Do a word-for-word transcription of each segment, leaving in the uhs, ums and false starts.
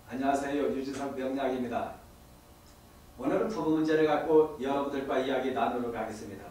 안녕하세요. 유진석 명약입니다. 오늘은 부부 문제를 갖고 여러분들과 이야기 나누도록 하겠습니다.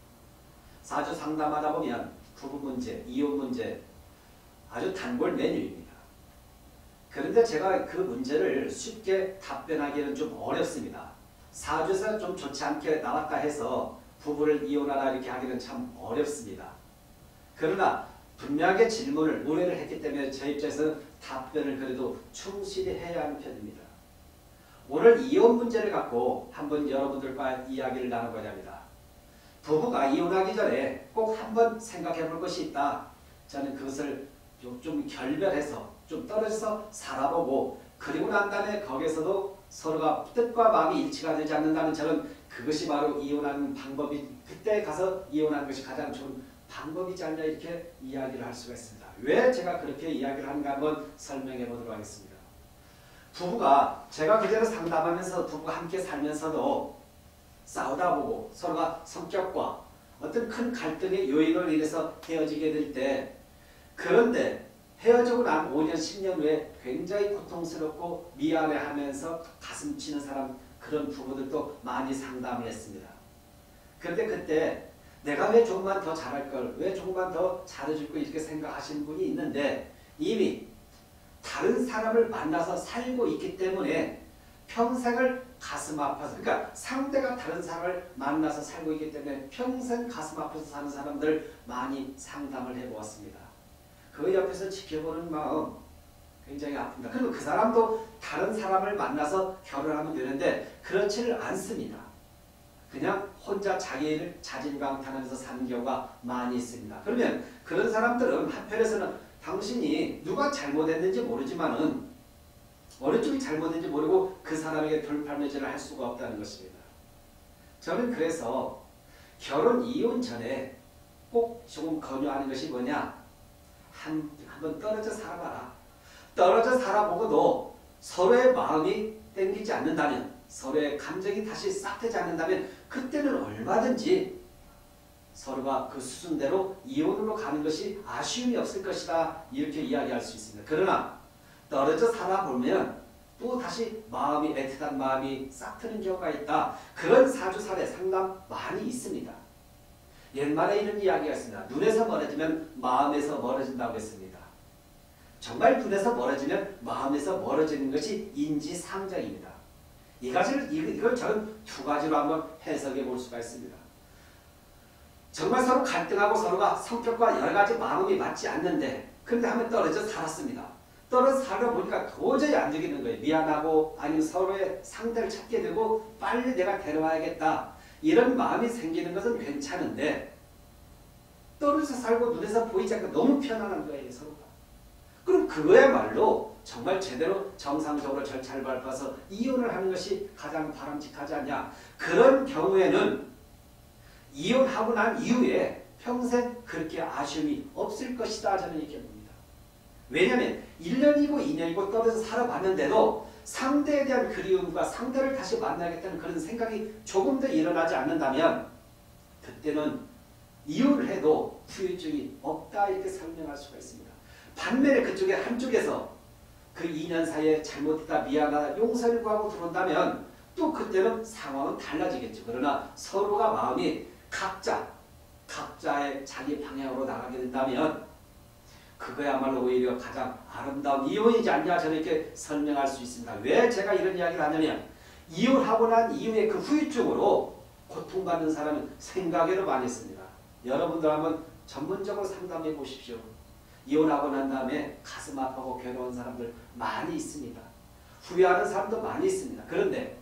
사주 상담하다 보면 부부 문제, 이혼 문제 아주 단골 메뉴입니다. 그런데 제가 그 문제를 쉽게 답변하기는 좀 어렵습니다. 사주에서 좀 좋지 않게 나왔다 해서 부부를 이혼하라 이렇게 하기는 참 어렵습니다. 그러나 분명하게 질문을 의뢰를 했기 때문에 제 입장에서는 답변을 그래도 충실히 해야 하는 편입니다. 오늘 이혼 문제를 갖고 한번 여러분들과 이야기를 나눠보려 합니다. 부부가 이혼하기 전에 꼭 한번 생각해 볼 것이 있다. 저는 그것을 좀, 좀 결별해서 좀 떨어져서 살아보고 그리고 난 다음에 거기에서도 서로가 뜻과 마음이 일치가 되지 않는다면 저는 그것이 바로 이혼하는 방법이 그때 가서 이혼하는 것이 가장 좋은 방법이지 않냐 이렇게 이야기를 할 수가 있습니다. 왜 제가 그렇게 이야기를 하는가 한번 설명해 보도록 하겠습니다. 부부가 제가 그대로 상담하면서 부부가 함께 살면서도 싸우다 보고 서로가 성격과 어떤 큰 갈등의 요인으로 인해서 헤어지게 될 때 그런데 헤어지고 난 오 년, 십 년 후에 굉장히 고통스럽고 미안해하면서 가슴 치는 사람 그런 부부들도 많이 상담을 했습니다. 그런데 그때 내가 왜 조금만 더 잘할 걸, 왜 조금만 더 잘해줄 걸 이렇게 생각하시는 분이 있는데 이미 다른 사람을 만나서 살고 있기 때문에 평생을 가슴 아파서 그러니까 상대가 다른 사람을 만나서 살고 있기 때문에 평생 가슴 아파서 사는 사람들 많이 상담을 해보았습니다. 그 옆에서 지켜보는 마음 굉장히 아픕니다. 그리고 그 사람도 다른 사람을 만나서 결혼하면 되는데 그렇지를 않습니다. 그냥 혼자 자기를 자진강탄하면서 사는 경우가 많이 있습니다. 그러면 그런 사람들은 한편에서는 당신이 누가 잘못했는지 모르지만은 어느 쪽이 잘못했는지 모르고 그 사람에게 돌팔매질을 할 수가 없다는 것입니다. 저는 그래서 결혼 이혼 전에 꼭 조금 권유하는 것이 뭐냐? 한, 한번 떨어져 살아봐라. 떨어져 살아보고도 서로의 마음이 땡기지 않는다면 서로의 감정이 다시 싹 되지 않는다면 그때는 얼마든지 서로가 그 수순대로 이혼으로 가는 것이 아쉬움이 없을 것이다 이렇게 이야기할 수 있습니다. 그러나 떨어져 살아보면 또 다시 마음이 애틋한 마음이 싹 트는 경우가 있다. 그런 사주 사례 상담 많이 있습니다. 옛말에 이런 이야기가 있습니다. 눈에서 멀어지면 마음에서 멀어진다고 했습니다. 정말 눈에서 멀어지면 마음에서 멀어지는 것이 인지상정입니다. 이 가지를, 이걸 저는 두 가지로 한번 해석해 볼 수가 있습니다. 정말 서로 갈등하고 서로가 성격과 여러 가지 마음이 맞지 않는데 그런데 한번 떨어져 살았습니다. 떨어져 살아 보니까 도저히 안 되겠는 거예요. 미안하고 아니면 서로의 상대를 찾게 되고 빨리 내가 데려와야겠다. 이런 마음이 생기는 것은 괜찮은데 떨어져 살고 눈에서 보이지 않고 너무 편안한 거예요. 서로가. 그럼 그거야말로 정말 제대로 정상적으로 절차를 밟아서 이혼을 하는 것이 가장 바람직하지 않냐. 그런 경우에는 이혼하고 난 이후에 평생 그렇게 아쉬움이 없을 것이다. 저는 이렇게 봅니다. 왜냐하면 일 년이고 이 년이고 떨어져 살아봤는데도 상대에 대한 그리움과 상대를 다시 만나겠다는 그런 생각이 조금 더 일어나지 않는다면 그때는 이혼을 해도 후유증이 없다 이렇게 설명할 수가 있습니다. 반면에 그쪽에 한쪽에서 그 이 년 사이에 잘못했다 미안하다 용서를 구하고 들어온다면 또 그때는 상황은 달라지겠죠. 그러나 서로가 마음이 각자 각자의 자기 방향으로 나가게 된다면 그거야말로 오히려 가장 아름다운 이혼이지 않냐 저는 이렇게 설명할 수 있습니다. 왜 제가 이런 이야기를 하냐면 이혼하고 난 이후에 그 후유증으로 고통받는 사람은 생각외로 많이 있습니다. 여러분들 한번 전문적으로 상담해 보십시오. 이혼하고 난 다음에 가슴 아프고 괴로운 사람들 많이 있습니다. 후회하는 사람도 많이 있습니다. 그런데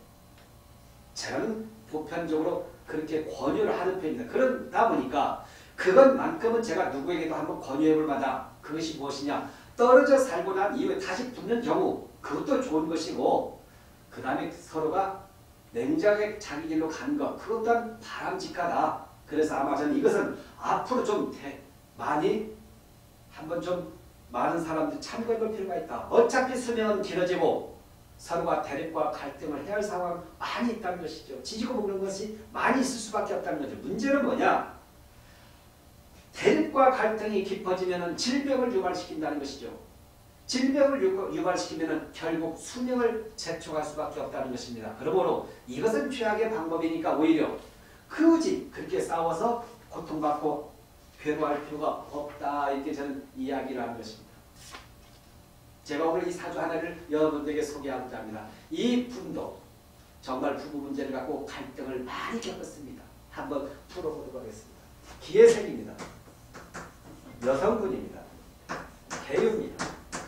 저는 보편적으로 그렇게 권유를 하는 편입니다. 그러다 보니까 그것만큼은 제가 누구에게도 한번 권유해 볼 만하다. 그것이 무엇이냐? 떨어져 살고 난 이후에 다시 붙는 경우 그것도 좋은 것이고 그 다음에 서로가 냉정하게 자기 길로 가는 것 그것 또한 바람직하다. 그래서 아마 저는 이것은 앞으로 좀 대, 많이 한번 좀 많은 사람들이 참고해 볼 필요가 있다. 어차피 수명은 길어지고 서로가 대립과 갈등을 해야 할 상황 많이 있다는 것이죠. 지지고 볶는 것이 많이 있을 수밖에 없다는 거죠. 문제는 뭐냐? 대립과 갈등이 깊어지면 질병을 유발시킨다는 것이죠. 질병을 유발시키면 결국 수명을 재촉할 수밖에 없다는 것입니다. 그러므로 이것은 최악의 방법이니까 오히려 굳이 그렇게 싸워서 고통받고 괴로워할 필요가 없다. 이렇게 저는 이야기를 하는 것입니다. 제가 오늘 이 사주 하나를 여러분들에게 소개하고자 합니다. 이 분도 정말 부부 문제를 갖고 갈등을 많이 겪었습니다. 한번 풀어보도록 하겠습니다. 기해생입니다. 여성분입니다. 개유입니다.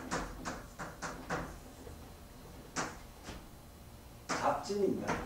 갑진입니다.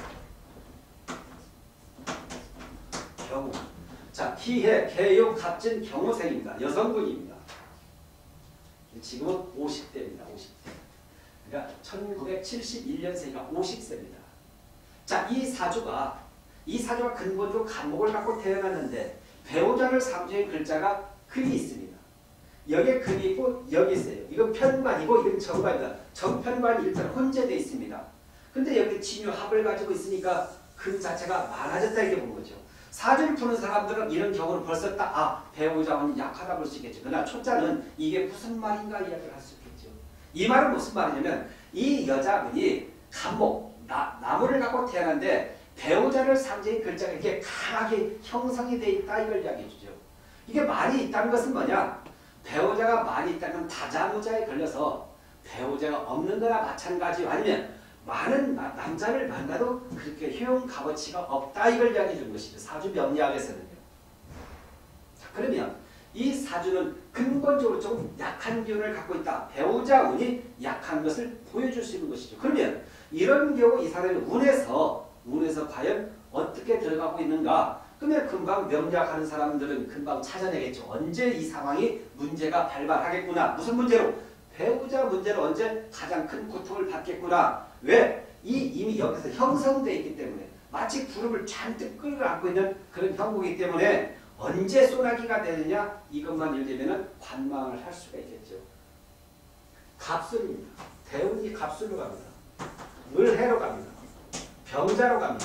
경우. 자, 기해, 개유, 갑진, 경호생입니다. 여성분입니다. 지금은 오십 대입니다. 오십 대. 그러니까 천구백칠십일 년생이니까 오십 세입니다. 자, 이 사주가 이 사주가 근본적으로 간목을 갖고 태어났는데 배우자를 상징의 글자가 금이 있습니다. 여기에 금이 있고 여기 있어요. 이건 편관이고 이건 정관이다. 정편관 일자로 혼재되어 있습니다. 근데 여기 진유합을 가지고 있으니까 금 자체가 많아졌다 이렇게 본 거죠. 사주를 푸는 사람들은 이런 경우는 벌써 딱 아, 배우자는 약하다 볼 수 있겠죠. 그러나 초짜는 이게 무슨 말인가 이야기를 할 수 있겠죠. 이 말은 무슨 말이냐면 이 여자분이 간목, 나, 나무를 갖고 태어났는데 배우자를 상징인 글자가 이렇게 강하게 형성이 되어 있다 이걸 이야기해 주죠. 이게 많이 있다는 것은 뭐냐? 배우자가 많이 있다면 다자무자에 걸려서 배우자가 없는 거나 마찬가지요. 아니면 많은 나, 남자를 만나도 그렇게 효용 값어치가 없다 이걸 이야기해 주는 것이죠. 사주 명리학에서는요. 자, 그러면 이 사주는 근본적으로 좀 약한 기운을 갖고 있다. 배우자 운이 약한 것을 보여줄 수 있는 것이죠. 그러면 이런 경우 이 사람의 운에서 운에서 과연 어떻게 들어가고 있는가? 그러면 금방 명리학하는 사람들은 금방 찾아내겠죠. 언제 이 상황이 문제가 발발하겠구나. 무슨 문제로? 배우자 문제로 언제 가장 큰 고통을 받겠구나. 왜? 이 이미 여기서 형성되어 있기 때문에 마치 구름을 잔뜩 끌어안고 있는 그런 형국이기 때문에 언제 소나기가 되느냐 이것만 읽으면 관망을 할 수가 있겠죠. 갑술입니다. 대운이 갑술로 갑니다. 을해로 갑니다. 병자로 갑니다.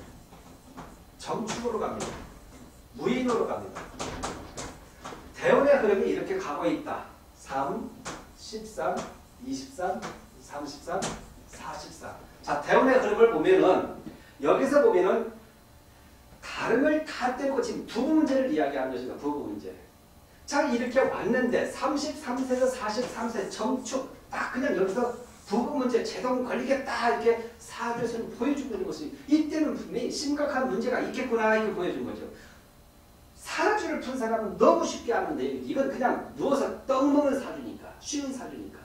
정축으로 갑니다. 무인으로 갑니다. 대운의 흐름이 이렇게 가고 있다. 삼, 십삼, 이십삼, 삼십삼, 사십사. 자, 대운의 흐름을 보면은 여기서 보면은 다름을 다 떼고 지금 부부 문제를 이야기하는 것입니다. 부부 문제. 자, 이렇게 왔는데 삼십삼 세에서 사십삼 세 정축 딱 그냥 여기서 부부 문제 제동 걸리겠다 이렇게 사주에서는 보여주고 있는 것이 이때는 분명히 심각한 문제가 있겠구나 이렇게 보여준 거죠. 사주를 푼 사람은 너무 쉽게 하는데 이건 그냥 누워서 떡 먹는 사주니까 쉬운 사주니까.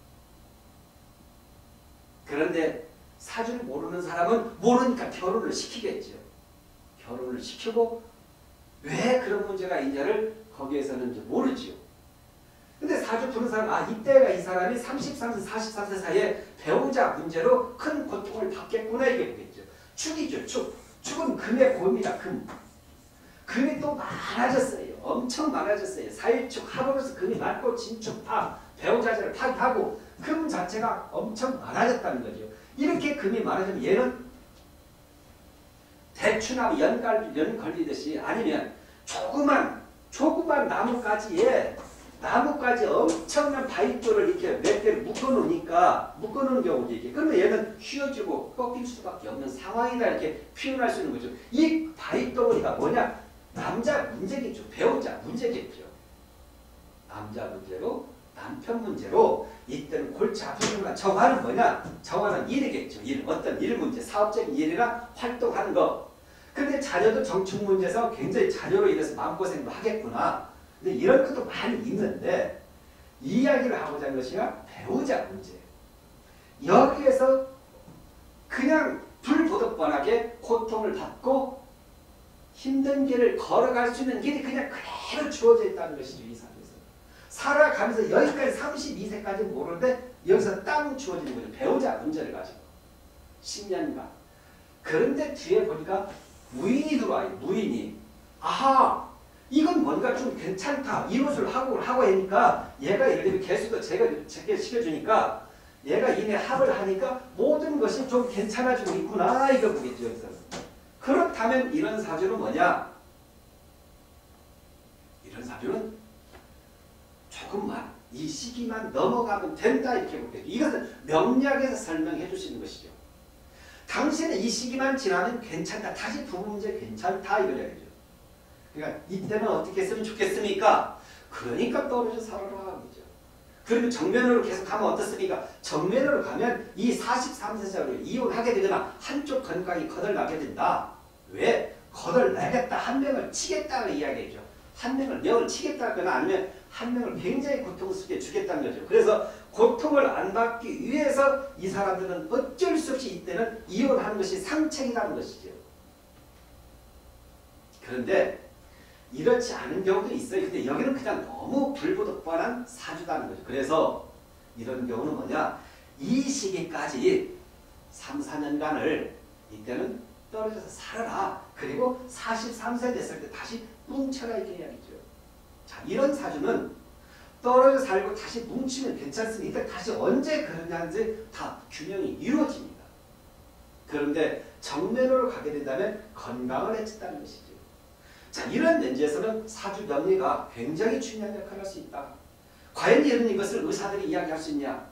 그런데 사주를 모르는 사람은 모르니까 결혼을 시키겠죠. 결혼을 시키고 왜 그런 문제가 있냐를 거기에서는 모르죠. 근데 사주 푸는 사람은 아 이때가 이 사람이 삼십삼 세, 사십삼 세 사이에 배우자 문제로 큰 고통을 받겠구나 이게 보겠죠. 축이죠. 축. 축은 금의 고입니다. 금. 금이 또 많아졌어요. 엄청 많아졌어요. 사일축 합으로서 금이 많고 진축 파 배우자를 파기하고 금 자체가 엄청 많아졌다는 거죠. 이렇게 금이 많아지면 얘는 대추나무 연갈, 연 걸리듯이 아니면 조그만 조그만 나뭇가지에 나뭇가지 엄청난 바위돌을 이렇게 몇 개를 묶어놓으니까 묶어놓은 경우도 이게 그러면 얘는 휘어지고 꺾일 수밖에 없는 상황이다 이렇게 표현할 수 있는 거죠. 이 바위덩어리가 뭐냐? 남자 문제겠죠. 배우자 문제겠죠. 남자 문제로 남편 문제로 이때는 골치 아프구나. 정화는 뭐냐? 정화는 일이겠죠. 일. 어떤 일 문제, 사업적인 일이나 활동하는 거. 근데 자녀도 정축 문제에서 굉장히 자녀로 인해서 마음고생도 하겠구나. 근데 이런 것도 많이 있는데 이야기를 하고자 하는 것이가 배우자 문제. 여기에서 그냥 불보듯뻔하게 고통을 받고 힘든 길을 걸어갈 수 있는 길이 그냥 그대로 주어져 있다는 것이죠. 이 사주에서. 살아가면서 여기까지 삼십이 세까지는 모르는데 여기서 딱 주어지는 거죠. 배우자 문제를 가지고. 십 년간. 그런데 뒤에 보니까 무인이 들어와요. 무인이. 아하! 이건 뭔가 좀 괜찮다. 이웃을 하고 하고 하니까 얘가 예를 들면 개수도 제가 제게 시켜주니까 얘가 이내 합을 하니까 모든 것이 좀 괜찮아지고 있구나. 이거 보겠죠. 여기서. 그렇다면 이런 사주는 뭐냐? 이런 사주는 조금만 이 이 시기만 넘어가면 된다 이렇게 볼게요. 이것은 명리학에서 설명해 주시는 것이죠. 당신은 이 시기만 지나면 괜찮다. 다시 부부 문제 괜찮다 이걸 얘기죠. 그러니까 이때는 어떻게 했으면 좋겠습니까? 그러니까 떨어져 살아라 그러죠. 그리고 정면으로 계속 가면 어떻습니까? 정면으로 가면 이 사십삼 세자로 이혼하게 되거나 한쪽 건강이 거덜나게 된다. 왜? 거덜나겠다. 한 명을 치겠다는 이야기죠. 한 명을 명을 치겠다거나 아니면 한 명을 굉장히 고통스럽게 주겠다는 거죠. 그래서 고통을 안 받기 위해서 이 사람들은 어쩔 수 없이 이때는 이혼하는 것이 상책이라는 것이죠. 그런데 이렇지 않은 경우도 있어요. 근데 여기는 그냥 너무 불보듯 뻔한 사주다는 거죠. 그래서 이런 경우는 뭐냐? 이 시기까지 삼, 사 년간을 이때는 떨어져서 살아라. 그리고 사십삼 세 됐을 때 다시 뭉쳐라 이렇게 이야기죠. 자, 이런 사주는 떨어져 살고 다시 뭉치면 괜찮습니다. 다시 언제 그러냐는지 다 균형이 이루어집니다. 그런데 정면으로 가게 된다면 건강을 해친다는 것이죠. 자, 이런 면제에서는 사주 명리가 굉장히 중요한 역할을 할 수 있다. 과연 이런 이것을 의사들이 이야기할 수 있냐?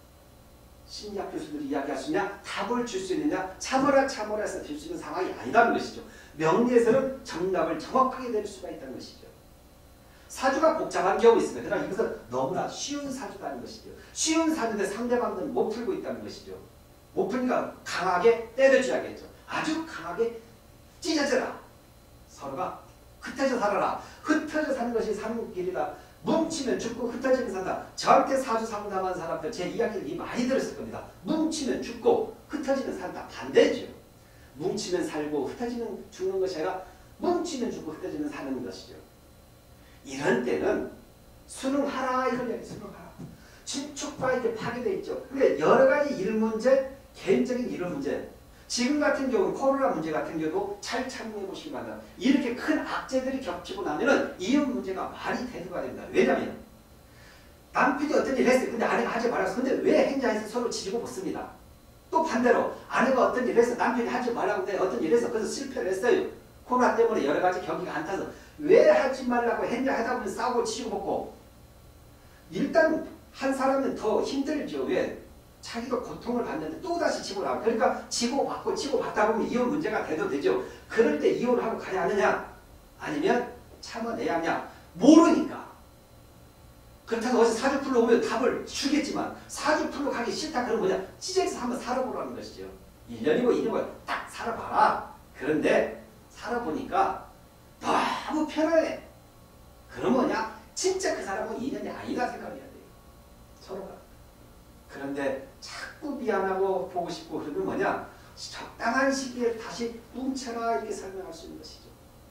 심리학 교수들이 이야기할 수 있냐? 답을 줄 수 있느냐? 참으라 참으라 해서 줄 수 있는 상황이 아니다는 것이죠. 명리에서는 정답을 정확하게 내릴 수가 있다는 것이죠. 사주가 복잡한 경우 있습니다. 그러나 이것은 너무나 쉬운 사주다는 것이죠. 쉬운 사주인데 상대방은 못 풀고 있다는 것이죠. 못 풀니까 강하게 때려줘야겠죠. 아주 강하게 찢어져라. 서로가 흩어져 살아라. 흩어져 사는 것이 사는 길이다. 뭉치면 죽고 흩어지면 산다. 저한테 사주 상담한 사람들 제 이야기를 많이 들었을 겁니다. 뭉치면 죽고 흩어지면 산다. 반대죠. 뭉치면 살고 흩어지면 죽는 것이 아니라 뭉치면 죽고 흩어지면 사는 것이죠. 이런 때는 수능하라 이걸 얘기해요. 수능하라. 신축과 이렇게 파괴되어 있죠. 그러니까 여러 가지 일 문제, 개인적인 일 문제. 지금 같은 경우는 코로나 문제 같은 경우도 잘 참고해 보시기 바랍니다. 이렇게 큰 악재들이 겹치고 나면은 이혼 문제가 많이 대두가 됩니다. 왜냐하면 남편이 어떤 일을 했어요. 근데 아내가 하지 말았어. 근데 왜 했냐 해서 서로 지지고 붙습니다. 또 반대로 아내가 어떤 일을 해서 남편이 하지 말라고 했는데 어떤 일을 해서 그래서 실패를 했어요. 코로나 때문에 여러 가지 경기가 안 타서 왜 하지 말라고 했냐 하다 보면 싸우고 치고 먹고 일단 한 사람은 더 힘들죠. 왜? 자기가 고통을 받는데 또다시 치고 나와. 그러니까 치고 받고 치고 받다 보면 이혼 문제가 돼도 되죠. 그럴 때 이혼을 하고 가야 하느냐? 아니면 참아내야 하냐? 모르니까. 그렇다고 어디서 사주 풀러 오면 답을 주겠지만 사주 풀러 가기 싫다 그러면 뭐냐? 찢어서 한번 살아보라는 것이죠. 일 년이고 이 년이고 딱 살아봐라. 그런데 살아보니까 너무 편안해. 그럼 뭐냐? 진짜 그 사람은 인연이 아니다 생각해야 돼요. 서로가. 그런데 자꾸 미안하고 보고 싶고 그러면 뭐냐? 적당한 시기에 다시 뭉쳐라 이렇게 설명할 수 있는 것이죠.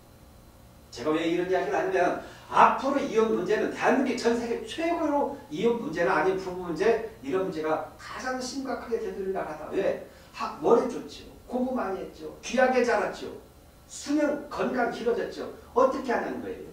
제가 왜 이런 이야기를 하냐면 앞으로 이혼 문제는 대한민국 전 세계 최고로 이혼 문제나 아니면 부부 문제 이런 문제가 가장 심각하게 되돌리려 하다. 왜? 학 머리 좋죠. 공부 많이 했죠. 귀하게 자랐죠. 수명 건강 길어졌죠. 어떻게 하냐는 거예요.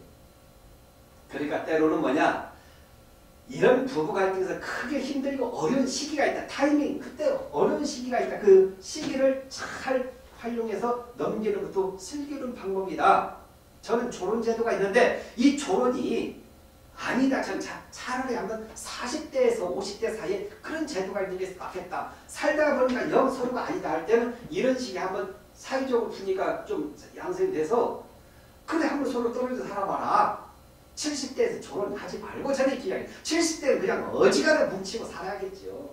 그러니까 때로는 뭐냐? 이런 부부 갈등에서 크게 힘들고 어려운 시기가 있다. 타이밍 그때 어려운 시기가 있다. 그 시기를 잘 활용해서 넘기는 것도 슬기로운 방법이다. 저는 조론 제도가 있는데 이 조론이 아니다. 저는 차, 차라리 한번 사십 대에서 오십 대 사이에 그런 제도가 있는 게 낫겠다. 살다가 보니까 영 서로가 아니다 할 때는 이런 식의 한번 사회적으로 푸니까 좀 양성이 돼서 그래 한번 서로 떨어져 살아봐라. 칠십 대에서 결혼하지 말고 저는 이야기. 칠십 대는 그냥 어지간하게 뭉치고 살아야겠죠.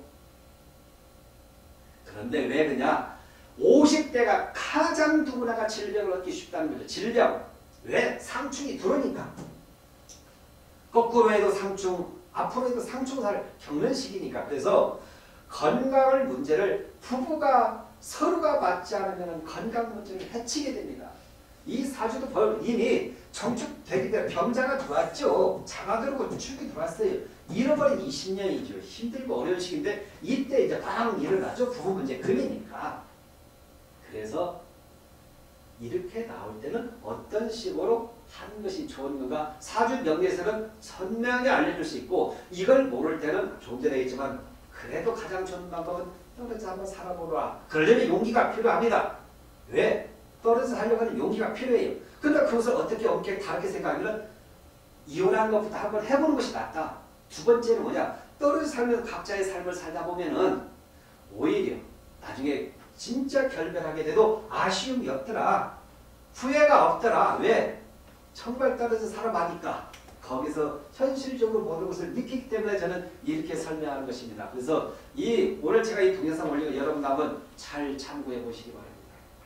그런데 왜 그냐? 오십 대가 가장 누구나가 질병을 얻기 쉽다는 거죠. 질병. 왜? 상충이 들어오니까. 거꾸로 해도 상충, 앞으로 해도 상충사를 겪는 시기니까. 그래서 건강을 문제를 부부가 서로가 맞지 않으면 건강 문제를 해치게 됩니다. 이 사주도 이미 정축되기 때문에 병자가 들어왔죠. 자가 들어오고 축이 들어왔어요. 잃어버린 이십 년이죠. 힘들고 어려운 시기인데 이때 이제 빵 일어나죠. 부부 문제 금이니까. 그래서 이렇게 나올 때는 어떤 식으로 하는 것이 좋은 건가? 사주 명리에서는 선명히 알려줄 수 있고 이걸 모를 때는 좀 전에 얘기했지만 그래도 가장 좋은 방법은 떨어져 한번 살아보라. 그러려면 용기가 필요합니다. 왜? 떨어져서 하려고 하는 용기가 필요해요. 그러니까 그것을 어떻게 엄격히 다르게 생각하면 이혼하는 것부터 한번 해보는 것이 낫다. 두 번째는 뭐냐? 떨어져 살면서 각자의 삶을 살다 보면은 오히려 나중에 진짜 결별하게 돼도 아쉬움이 없더라. 후회가 없더라. 왜? 정말 떨어져 살아가니까 거기서 현실적으로 모든 것을 느끼기 때문에 저는 이렇게 설명하는 것입니다. 그래서 이 오늘 제가 이 동영상 올리고 여러분 한번 잘 참고해 보시기 바랍니다.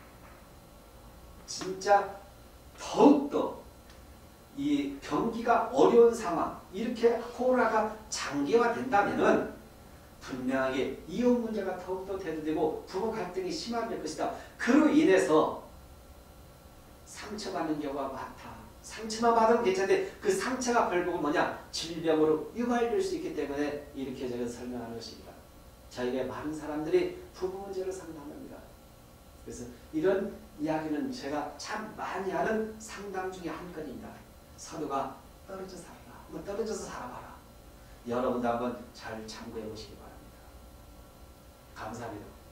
진짜 더욱더 이 경기가 어려운 상황, 이렇게 코로나가 장기화 된다면은 분명하게 이혼 문제가 더욱더 대두되고 부부 갈등이 심화될 것이다. 그로 인해서 상처받는 경우가 많다. 상처만 받으면 괜찮은데 그 상처가 결국은 뭐냐? 질병으로 유발될 수 있기 때문에 이렇게 제가 설명하는 것입니다. 저에게 많은 사람들이 부부 문제를 상담합니다. 그래서 이런 이야기는 제가 참 많이 하는 상담 중에 한 건입니다. 서로가 떨어져 살아라. 한번 떨어져서 살아봐라. 여러분도 한번 잘 참고해 보시기 바랍니다. 감사합니다.